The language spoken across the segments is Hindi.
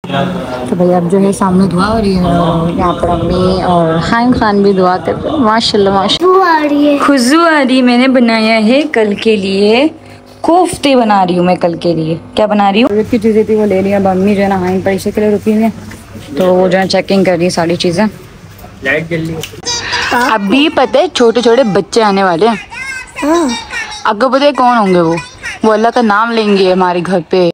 तो भाई अब जो है सामने दुआ हो रही है और यहाँ पर अम्मी और हाइम खान भी दुआ कर रहे हैं। माशाल्लाह माशाल्लाह आ रही है, खुशबू आ रही। मैंने बनाया है कल के लिए कोफ्ते, बना रही हूँ मैं कल के लिए। क्या बना रही हूँ? की चीज़ें थी वो ले लिया। अब अम्मी जो है ना हाइम पैसे के लिए रुकी हुई है, तो वो जो है चेकिंग कर रही है सारी चीज़ें। लाइट जल रही है। अभी पता है छोटे छोटे बच्चे आने वाले हैं। आपको पता है कौन होंगे? वो अल्लाह का नाम लेंगे हमारे घर पे।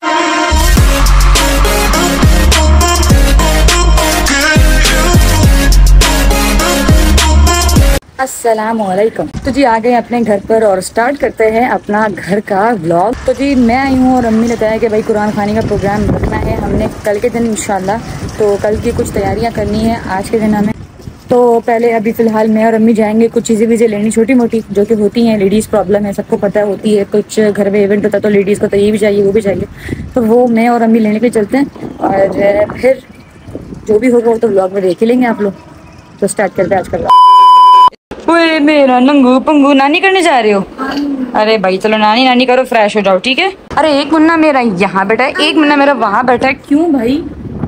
अस्सलामुअलैकुम। तो जी आ गए अपने घर पर और स्टार्ट करते हैं अपना घर का व्लॉग। तो जी मैं आई हूँ और अम्मी ने बताया कि भाई कुरान खानी का प्रोग्राम रखना है हमने कल के दिन इंशाल्लाह। तो कल की कुछ तैयारियां करनी है आज के दिन हमें। तो पहले अभी फ़िलहाल मैं और अम्मी जाएंगे कुछ चीज़ें वीज़ें लेनी छोटी मोटी जो कि होती हैं, लेडीज़ प्रॉब्लम है, सबको पता होती है। कुछ घर में इवेंट होता है तो लेडीज़ को तो ये भी चाहिए वो भी चाहिए, तो वो मैं और अम्मी लेने के चलते हैं और फिर जो भी होगा वो तो व्लॉग में देख ही लेंगे आप लोग। तो स्टार्ट करते हैं आज का। ओए मेरा नंगू पंगू, नानी करने जा रहे हो? अरे भाई चलो नानी नानी करो, फ्रेश हो जाओ, ठीक है। अरे एक मुन्ना मेरा यहाँ बैठा है, एक मुन्ना मेरा वहाँ बैठा है। क्यों भाई?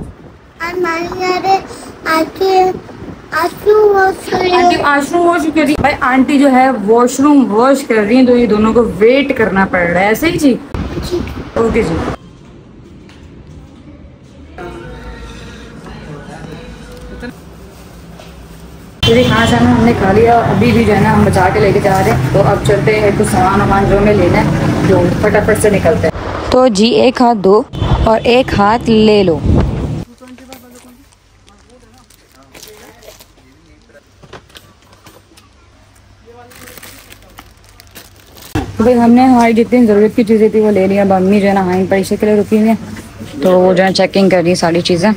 वॉशरूम वॉश कर रही भाई आंटी जो है वॉशरूम वॉश कर रही है, तो ये दोनों को वेट करना पड़ रहा है। ऐसे ही जी, ओके जी। खाना शाना हमने खा लिया, अभी भी जो है ना हम बचा के लेके जा रहे हैं। तो अब चलते हैं कुछ सामान वामान जो हमें लेना है, जो फटाफट से निकलते हैं। तो जी एक हाथ दो और एक हाथ ले लो। तो भाई हमने हमारी जितनी ज़रूरत की चीज़ें थी वो ले लिया। अब अम्मी जो है ना हाइम पैसे के लिए रुकी हुई है, तो वो जो है चेकिंग कर रही है सारी चीज़ें।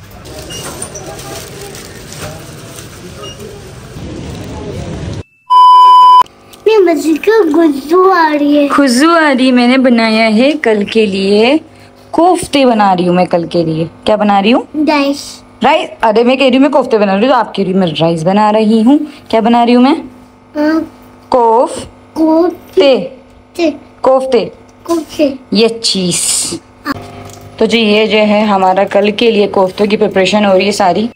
खुशबू आ रही है, खुशबू आ रही। मैंने बनाया है कल के लिए कोफ्ते, बना रही हूँ मैं कल के लिए। क्या बना रही हूँ? राइस। राइस? अरे मैं कह रही हूँ मैं कोफ्ते बना रही हूँ, तो आप कह रही हूँ मैं राइस बना रही हूँ। क्या बना रही हूँ मैं? कोफ्ते कोफ्ते कोफ्ते, ये चीज। तो जी ये जो है हमारा कल के लिए कोफ्तों की प्रिपरेशन हो रही है सारी।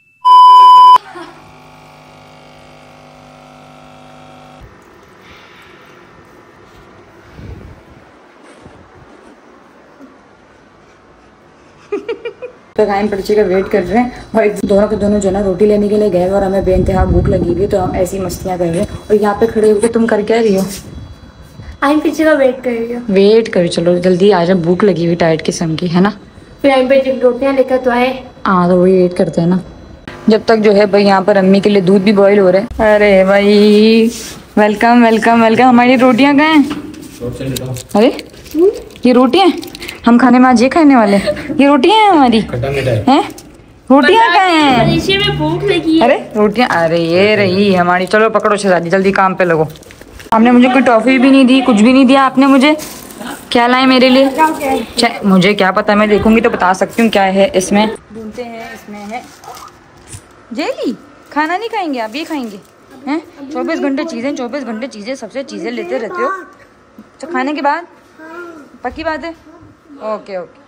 तो टाइम पर्ची का वेट कर रहे हैं और दोनों के दोनों जो ना रोटी लेने के लिए गए और हमें बेइंतहा भूख लगी हुई है, तो हम ऐसी मस्तियां कर रहे हैं। और यहाँ पे खड़े होकर तुम कर क्या रही हो? आइम पीछे का वेट कर रही हो। वेट करो, चलो जल्दी आ जाओ, भूख लगी हुई टाइट किस्म की है ना। फिर आइम पे जब रोटियां लेकर तो आए। हाँ तो वही वेट करते हैं ना। जब तक जो है भाई यहाँ पर अम्मी के लिए दूध भी बॉईल हो रहा है। अरे भाई वेलकम वेलकम वेलकम। हमारी रोटियां कहाँ हैं? अरे ये रोटियां हम खाने में आज ये खाने वाले, ये रोटियां हैं हमारी हैं? रोटियां कहाँ हैं? में भूख लगी है। अरे रोटियां, अरे ये रही हमारी। चलो पकड़ो शहजादी, जल्दी काम पे लगो। आपने मुझे कोई टॉफी भी नहीं दी, कुछ भी नहीं दिया आपने मुझे। क्या लाए मेरे लिए? मुझे क्या पता, मैं देखूंगी तो बता सकती हूँ क्या है इसमें। ढूंढते हैं, इसमें है जेली। खाना नहीं खाएंगे आप, ये खाएंगे हैं? 24 घंटे चीजें, 24 घंटे चीजें, सबसे चीजें लेते रहते हो। तो खाने के बाद पक्की बात है? Okay okay.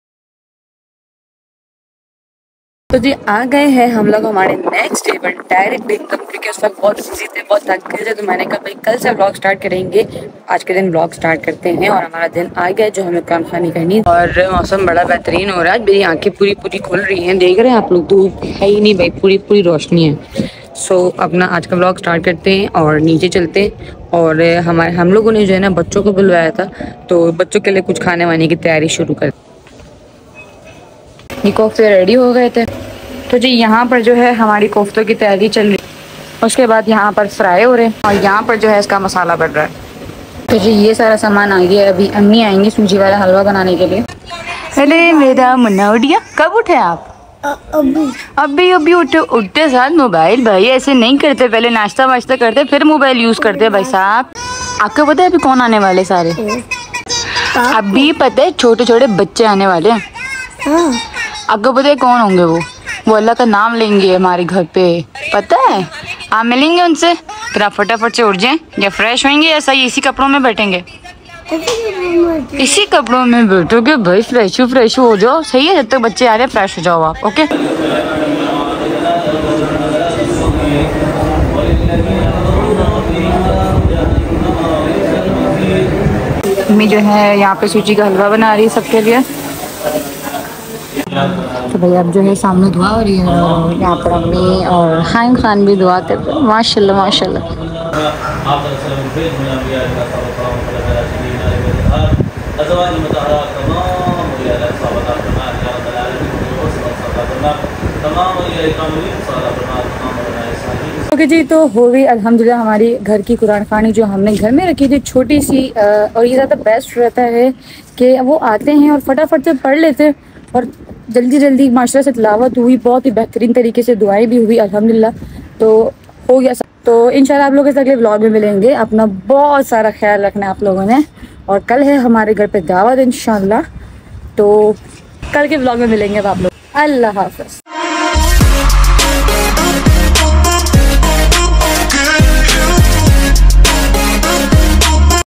तो जी आ गए हैं हम लोग हमारे नेक्स्ट डे पर डायरेक्ट एकदम, क्योंकि उस वक्त बहुत बिजी थे, बहुत थक गए थे। तो मैंने कहा भाई कल से व्लॉग स्टार्ट करेंगे, आज के दिन व्लॉग स्टार्ट करते हैं। और हमारा दिन आ गया जो हमें काम खानी करनी। और मौसम बड़ा बेहतरीन हो रहा है, मेरी आंखें पूरी पूरी खुल रही हैं, देख रहे हैं आप लोग, धूप है ही नहीं भाई, पूरी पूरी रोशनी है। सो अपना आज का व्लॉग स्टार्ट करते हैं और नीचे चलते हैं। और हम लोगों ने जो है ना बच्चों को बुलवाया था, तो बच्चों के लिए कुछ खाने वाने की तैयारी शुरू कर। ये कोफ्ते रेडी हो गए थे, तो जी यहाँ पर जो है हमारी कोफ्तों की तैयारी चल रही है। उसके बाद यहाँ पर फ्राई हो रहे हैं और यहाँ पर जो है इसका मसाला बन रहा है। तो जी ये सारा सामान आ गया। अभी अम्मी आएंगी सूजी वाला हलवा बनाने के लिए। अरे मेरा मुन्ना उठिया, कब उठे आप? अभी अभी उठे, उठते साथ मोबाइल। भाई ऐसे नहीं करते, पहले नाश्ता वाश्ता करते फिर मोबाइल यूज करते भाई साहब। आपको पता है अभी कौन आने वाले सारे? अभी पता है छोटे छोटे बच्चे आने वाले हैं। आपको पता है कौन होंगे? वो अल्लाह का नाम लेंगे हमारे घर पे, पता है? आप मिलेंगे उनसे, फिर आप फटाफट से उठ जाएं, या फ्रेश होंगे या सही इसी कपड़ों में बैठेंगे? इसी कपड़ों में बैठोगे भाई, फ्रेश हो जाओ, सही है। जब तक बच्चे आ रहे हैं फ्रेश हो जाओ आप, ओके। मम्मी जो है यहाँ पे सूजी का हलवा बना रही है सबके लिए। तो भाई अब जो है सामने दुआ हो रही है और यहाँ पर अम्मी और हाइम खान भी दुआ कर रहे हैं। माशाल्लाह माशाल्लाह। ओके जी, तो हो गई अल्हम्दुलिल्लाह हमारी घर की कुरान खानी जो हमने घर में रखी थी, छोटी सी। और ये ज़्यादा बेस्ट रहता है कि वो आते हैं और फटाफट से पढ़ लेते हैं और जल्दी जल्दी माशाल्लाह से तिलावत हुई, बहुत ही बेहतरीन तरीके से दुआएं भी हुई अल्हम्दुलिल्लाह। तो हो गया सब। तो इंशाल्लाह आप लोगों से अगले व्लॉग में मिलेंगे। अपना बहुत सारा ख्याल रखना है आप लोगों ने। और कल है हमारे घर पे दावत इंशाल्लाह, तो कल के व्लॉग में मिलेंगे आप लोग। अल्लाह हाफ़िज़।